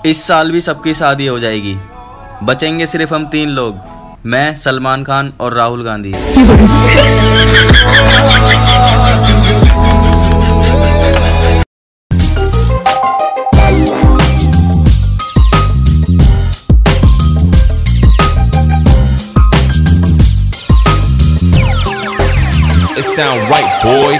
इस साल भी सबकी शादी हो जाएगी, बचेंगे सिर्फ हम 3 लोग, मैं, सलमान खान और Rahul Gandhi. It sound right, boys.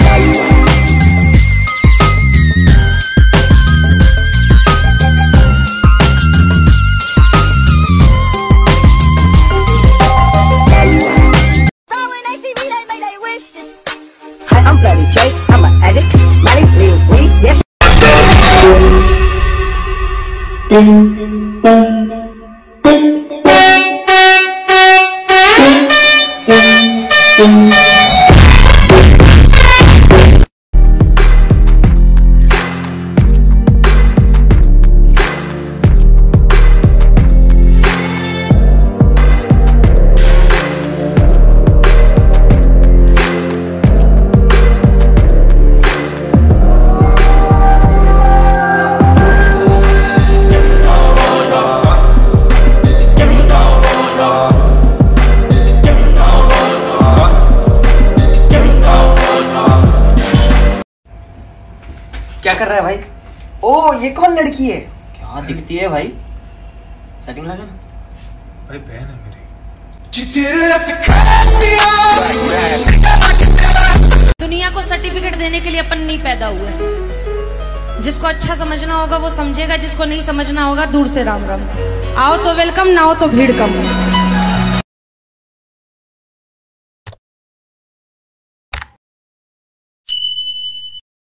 Hi, I'm Bloody J. I'm an addict. Money, weed, yes. क्या कर रहा है भाई? ओ, ये कौन लड़की है? क्या दिखती है भाई? सेटिंग लगा ना भाई, बहन है मेरी। दुनिया को सर्टिफिकेट देने के लिए अपन नहीं पैदा हुए। जिसको अच्छा समझना होगा वो समझेगा, जिसको नहीं समझना होगा दूर से राम राम। आओ तो वेलकम, ना हो तो भीड़ कम।